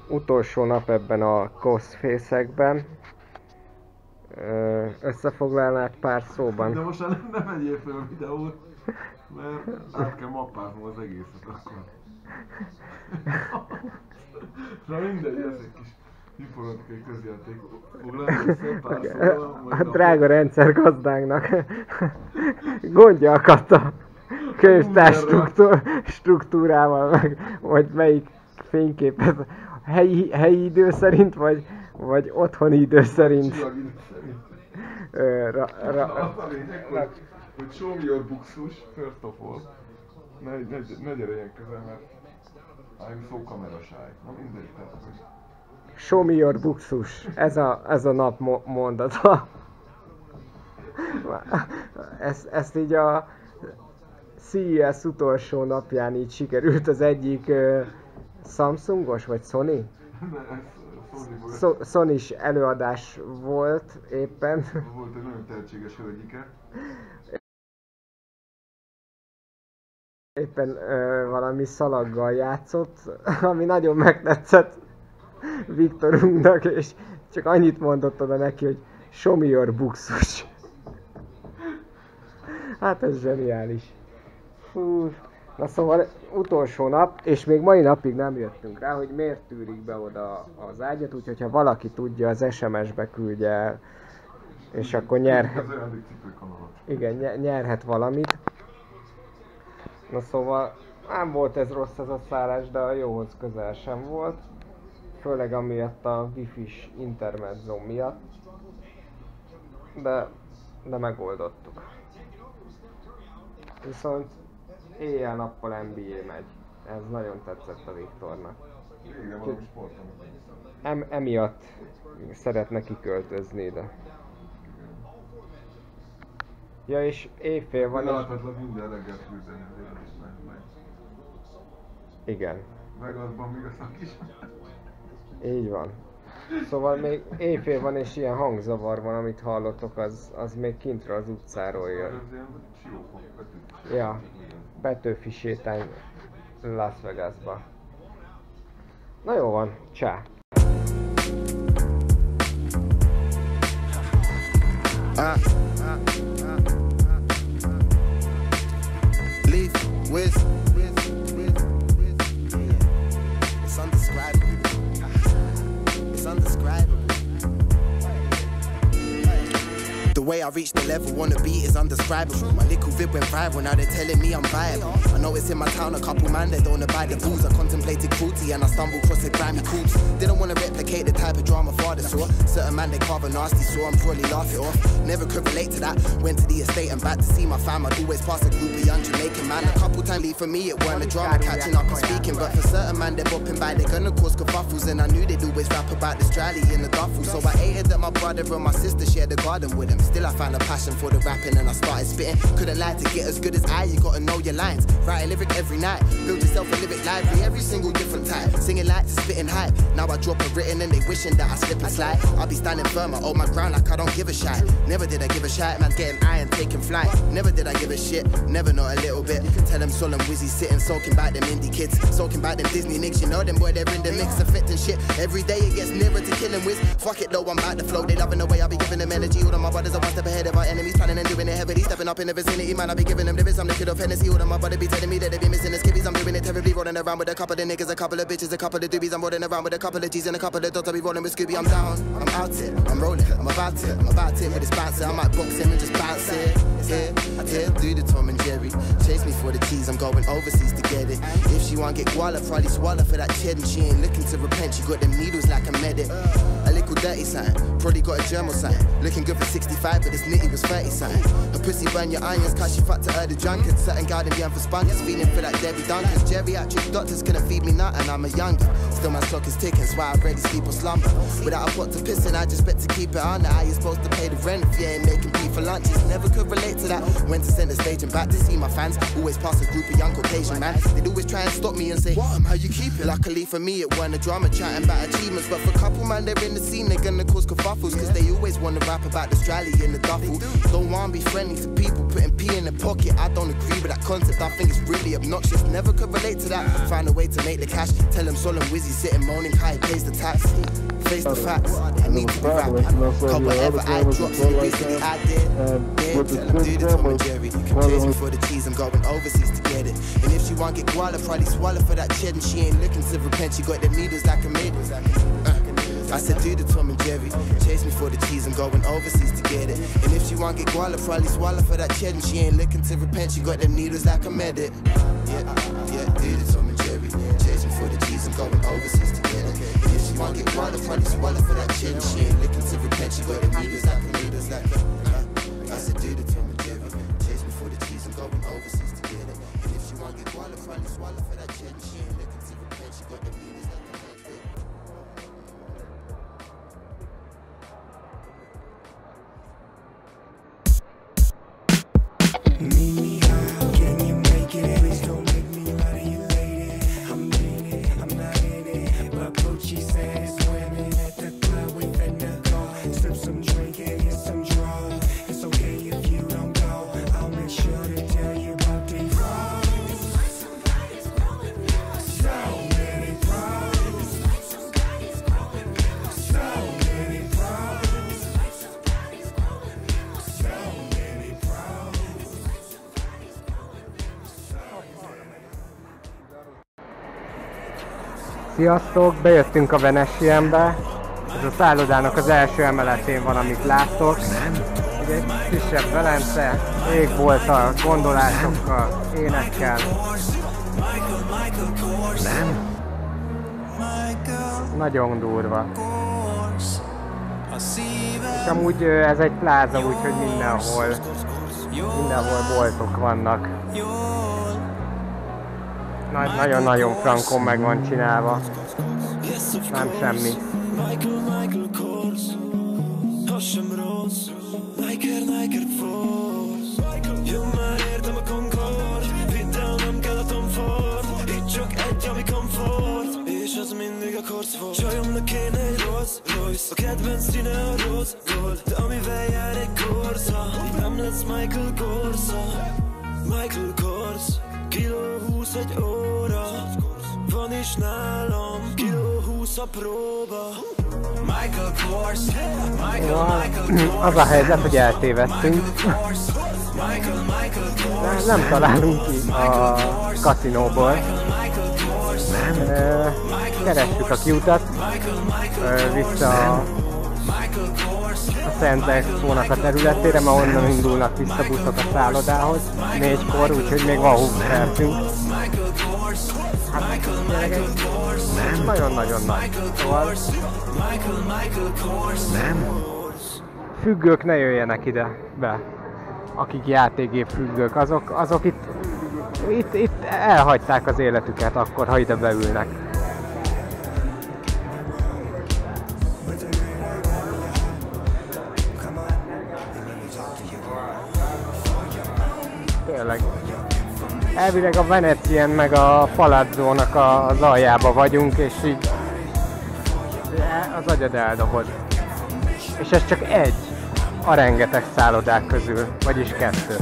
utolsó nap ebben a Ghostface-ekben. Összefoglalnák pár szóban? De most nem megyél fel a videót, mert át kell mappáznom az egészet akkor. Na mindegy, ez egy kis informatikai közjáték. Foglalni össze pár szóval, A drága rendszergazdánknak gondja akadt a könyvtár struktúrával, meg vagy melyik fényképet, helyi idő szerint, vagy otthoni idő szerint. Csillagidő szerint. Az a lényeg, hogy show me your buxus, first of all. Ne gyere ilyen közel, mert I'm so kamerasáj. Na mindegy, tehát hogy... Show me your buxus. Ez a nap mondata. Ezt így a CES utolsó napján így sikerült az egyik Samsungos vagy Sony? Sony-s előadás volt éppen. Volt egy nagyon tehetséges hölgyike. Éppen valami szalaggal játszott, ami nagyon megtetszett Viktorunknak, és csak annyit mondott oda neki, hogy show me your buxus. Hát ez zseniális. Fú. Na szóval utolsó nap, és még mai napig nem jöttünk rá, hogy miért tűrik be oda az ágyat, úgyhogy ha valaki tudja, az SMS-be küldje el, és akkor nyerhet. Igen, nyerhet valamit. Na szóval nem volt ez rossz ez a szállás, de a jóhoz közel sem volt. Főleg amiatt a wifi-s intermezzo miatt. De megoldottuk. Viszont éjjel-nappal NBA megy. Ez nagyon tetszett a Viktornak. Igen, valami sportom. Emiatt szeretne kiköltözni ide. Ja, és éjfél van és... Láthatlak minden reggel küldeni, azért is meg. Igen. Meg azban még a szak is. Így van. Szóval még éjfél van és ilyen hangzavar van, amit hallottok, az még kintről az utcáról jön. Ez ilyen siófok, Petőfi. Ja, Petőfi sétány Las Vegasba. Na jó van, csá! Leave with it's undescribable. It's undescribable. The way I reached the level on the beat is undescribable. My little vid went viral, now they're telling me I'm viable. I know it's in my town, a couple man that don't buy the booze. I contemplated cruelty and I stumbled across the grimy coops. Didn't want to replicate the type of drama father saw. Certain man they carve a nasty saw, I'm probably laugh it off. Never could relate to that. Went to the estate and back to see my fam. I'd always pass a group of young Jamaican man. A couple times leave for me, it weren't a drama catching up and speaking. But for certain man they're bopping by, they're gonna cause kerfuffles. And I knew they'd always rap about this drally in the duffel. So I hated that my brother and my sister shared the garden with him. Still I found a passion for the rapping and I started spitting. Couldn't lie to get as good as I, you gotta know your lines. Write a lyric every night, build yourself a lyric library, every single different type. Singing like spitting hype, now I drop a written and they wishing that I slip and slide. I'll be standing firm, I hold my ground like I don't give a shit. Never did I give a shit, man getting iron, taking flight. Never did I give a shit, never not a little bit. Tell them solemn Wizzy sitting, soaking back them indie kids. Soaking back them Disney nicks, you know them boy, they're in the mix, affecting shit. Every day it gets nearer to killing with. Fuck it though, I'm about to flow, they loving the way I be giving them energy. All of my brothers are one step ahead of our enemies, planning and doing it heavily. Stepping up in the vicinity, man, I be giving them lyrics. I'm the kid of Hennessy. All of my brother be telling me that they be missing the skibbies. I'm doing it terribly, rolling around with a couple of niggas, a couple of bitches, a couple of doobies. I'm rolling around with a couple of G's and a couple of dots. I be rolling with Scooby. I'm down, I'm out it, I'm rolling, I'm about it with this bouncer. I might box him and just bounce it. Yeah, do the Tom and Jerry. Chase me for the teas, I'm going overseas to get it. If she want get guala, probably swallow for that cheddar. She ain't looking to repent, she got them needles like a medic. A little dirty sign, probably got a germal sign. Looking good for 65, but this nitty was 30 sign. Her pussy burn your onions, cause she fucked to her the drunkard. Certain garden beyond for spunkers, feeling for that Debbie Dunkers. Geriatric doctors couldn't feed me nothing, I'm a younger. Still my stock is ticking, so I rarely sleep or slumber. Without a pot to piss in, I just bet to keep it on. How you supposed to pay the rent if you ain't making beef for lunches? Never could relate to that. Went to center stage and back to see my fans. Always pass a group of young Caucasian man. They'd always try and stop me and say, what, how you keep it? Luckily for me, it weren't a drama chatting about achievements. But for a couple man, they're in the scene seen, they're gonna cause kerfuffles, cause they always wanna rap about the Australia in the duffel. Don't wanna be friendly to people putting pee in their pocket. I don't agree with that concept, I think it's really obnoxious. Never could relate to that, but find a way to make the cash. Tell them Sol and Wizzy sitting moaning how he pays the tax. Face the facts, I need to be rapping. Cause whatever I drop, so basically I did. Tell them do the Tom and Jerry. Chase me for the cheese, I'm going overseas to get it. And if she want get guala, probably swallow for that cheddar. And she ain't looking to repent, she got the needles like a maid. I said do the Tom and Jerry. Chase me for the cheese, I'm going overseas to get it. And if she want get guala, probably swallow for that cheddar. And she ain't looking to repent, she got the needles like a medic. Yeah, do the Tom and Jerry. Chase me for the cheese, I'm going overseas to get it. And if she want get guala, probably swallow for that cheddar. And she ain't looking to repent, she got the needles like a needles like a. I said do the Tom and Jerry. Chase me for the cheese, I'm going overseas to get it. And if she want get guala, probably swallow for that cheddar. She ain't looking to repent, she got the needles like a medic. Meet me out, can you make it? Please don't make me lie to you, lady. I'm in it, I'm not in it. But Gucci says women at the club, we finna go. Sip some drink and hit some draw. It's okay if you don't go. I'll make sure to tell you about these problems. So many problems. So many problems. So many problems. Sziasztok, bejöttünk a Venetianbe. Ez a szállodának az első emeletén van, amit láttok. Ugye egy kisebb Velence, égbolttal, gondolásokkal, énekkel. Nagyon durva. És amúgy ez egy pláza, úgyhogy mindenhol boltok vannak. Nagyon-nagyon frankon meg van csinálva. Nem semmi. És az mindig a korsz volt. Csajomnak kéne egy Rolls Royce, a kedvenc színe a rose gold. De amivel jár egy Corsa, nem lesz Michael Corsa. Michael Kors, kiló 20 egy óra. Van is nálam, kiló 20 a próba. Michael Kors, Michael Kors. Az a helyzet, hogy eltévedtünk. Nem találunk ki a kaszinóból. Keressük a kiutat vissza a Szent Expo-nak a területére, mert onnan indulnak vissza buszok a szállodához 4-kor, úgyhogy még van 20 percünk. Hát nagyon-nagyon nagy. Szóval függők ne jöjjenek ide be. Akik játékgép függők, azok itt elhagyták az életüket akkor, ha ide beülnek. Tényleg. Elvileg a Venetian meg a Palazzónak az aljába vagyunk, és így az agyad eldobod. És ez csak egy a rengeteg szállodák közül, vagyis 2.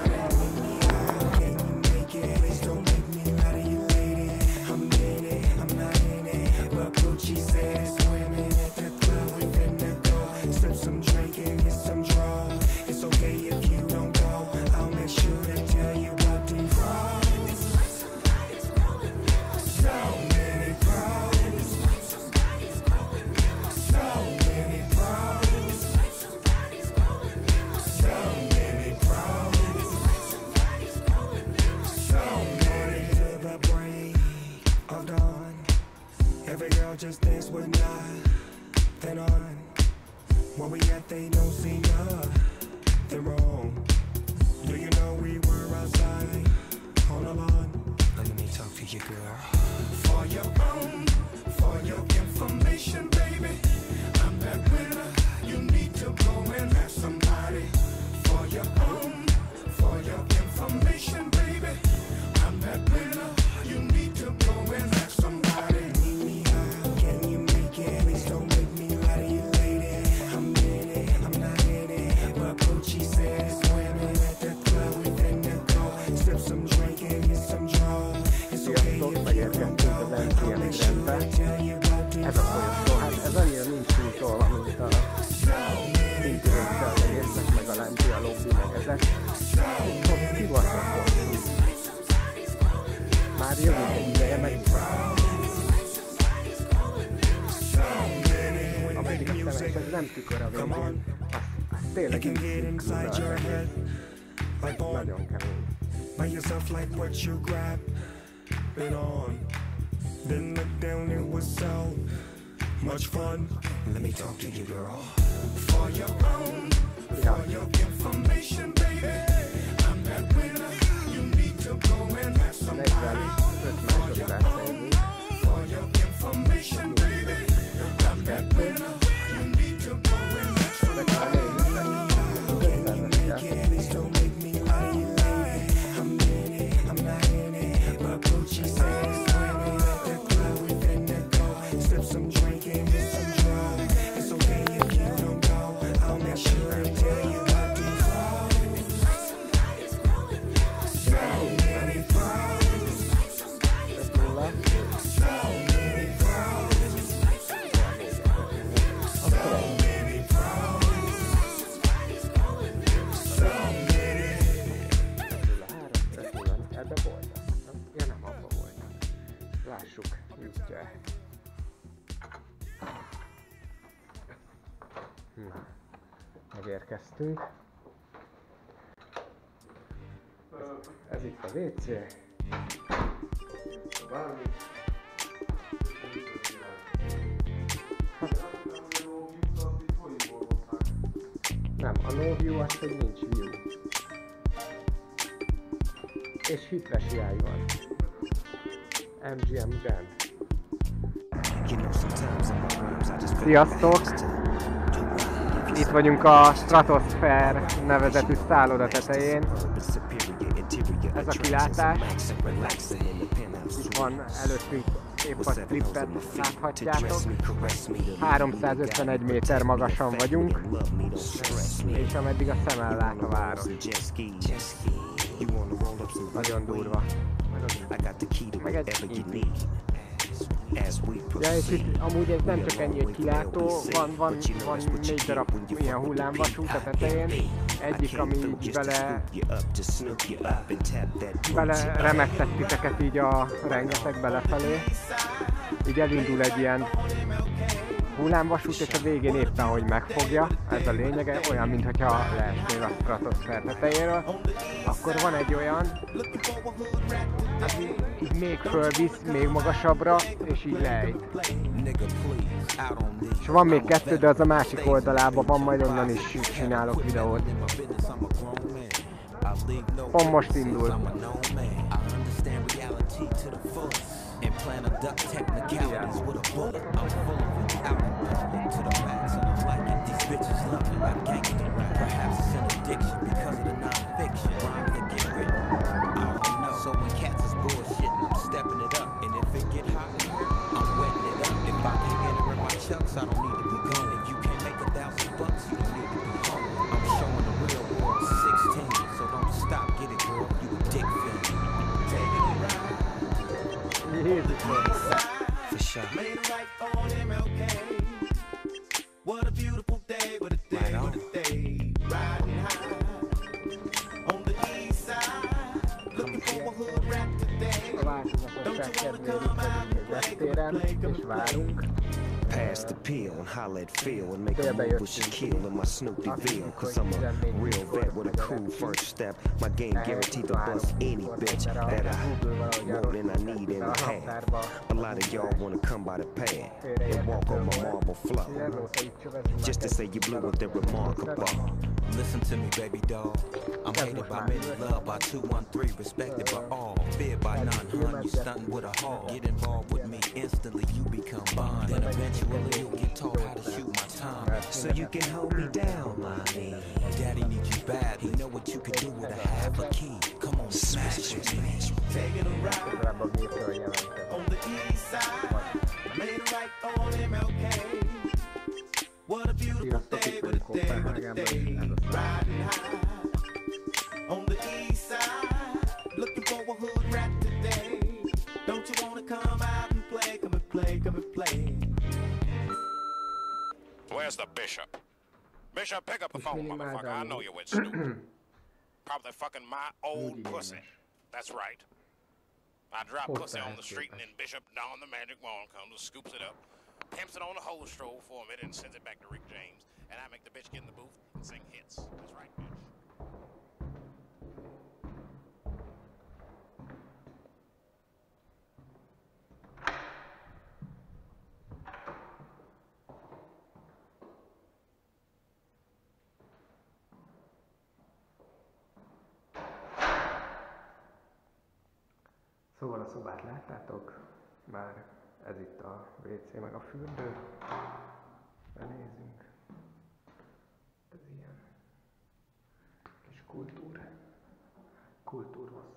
Every girl just dance with nothing on. Where we at, they don't see nothing wrong. Do you know we were outside on the lawn? Let me talk to you, girl. For your information, baby, I'm that winner. You need to go and have somebody. For your information, baby, I'm that winner. You need to go and have somebody. Can you make it? Please don't make me lie to you. ilyenek rendben. Ez a folyosó, hát ez annyira nincs túltolva, mint a szintűrőkkel egésznek, meg a lenti, a lobby, meg ezek. Ott kibaszott hosszú. Már jövünk egy ideje, meg ameddig a szemes, ez nem tükör a végén. Az tényleg így szűkül az egész. Nagyon kemény. Buy yourself like what you grab it on. Then look down, it was so much fun. Let me talk to you, girl. For your own, for your information, baby. I'm that winner. You need to go and have some fun. For your information, baby. I'm that winner. You need to go and have some fun. Please don't make me lie. I'm in it, I'm not in it. But Gucci says when we at the club, we finna go. Sip some drink and get some draw. It's okay if you don't go. I'll make sure and tell you about these hoes. So many pros. So many pros. So many pros. So many. Ebbe voltak. Ja nem, abba voltak. Lássuk, jutja. Megérkeztünk. Ez itt a WC. Bármi. Nem, a no view az, hogy nincs view. És hitres hiány van. MGM Grand. Sziasztok! Itt vagyunk a Stratosphere nevezetű szálloda tetején. Ez a kilátás. Itt van előttünk épp a strippet láthatjátok. 351 méter magasan vagyunk. És ameddig a szem ellát a város. Nagyon durva. Meg egy ja, és itt amúgy ez nem csak ennyi, hogy kilátó, van 4 darab ilyen hullámvasút a tetején. Egyik, ami így bele remegtett titeket így a rengeteg belefelé. Így elindul egy ilyen hullámvasút, és a végén éppen hogy megfogja, ez a lényege, olyan, mintha leesnél a Stratosphere tetejéről. Akkor van egy olyan, így még fölvisz, még magasabbra, és így lejt. És van még 2, de az a másik oldalában van, majd onnan is csinálok videót. Pont most indul. And plan a duck technicalities with a bullet. I'm full of it, out in public to the max, and I'm liking these bitches loving my gangster rap. Perhaps it's an addiction because of the non-fiction rhymes that get written. I don't know. So when cats is bullshitting, I'm stepping it up, and if it get hot, I'm wetting it up. If I can't enter in my chucks, I don't need to be gone. If you can't make $1,000, you don't need to be home. I'm showing the real world 16, so don't stop, get it, girl. You a dick fan. Taking it right. For sure. Made it right on MLK. What a beautiful day, what a day, what a day. Riding high on the east side. Looking for a hood rap today. Don't you wanna come out and play? Pass the pill and holla at Phil and make a move with Shaquille in my Snoopyville. Cause I'm a real vet with a cool first step. My game guaranteed to bust any bitch that I more than I need and have. A lot of y'all wanna come by the pad and walk on my marble floor. Just to say you blew with the remarkable. Listen to me, baby doll. I'm hated by many, loved by 213, respected by all. Feared by none, hun, you stunting with a hog. Get involved with me instantly, you become bond. Then eventually you'll get taught how to shoot my time. So you can hold me down, mommy. Daddy needs you bad, he know what you can do with a half a key. Come on, smash it. Taking a ride on the east side. Made it right on MLK. What a beautiful day, what a day, what a day. Riding high on the east side. Looking for a hood rap today. Don't you wanna come out and play? Where's the bishop? Bishop, pick up the phone, motherfucker. I know you're with Snoop. Probably fucking my old pussy. That's right. I drop pussy on the street and then Bishop Don the magic wand comes and scoops it up, pimps it on the hose stroll for a minute and sends it back to Rick James. And I make the bitch get in the booth and sing hits. That's right, bitch. Szóval a szobát láttátok? Már ez itt a WC meg a fürdő. Benézünk. Ez ilyen kis kultúrhoz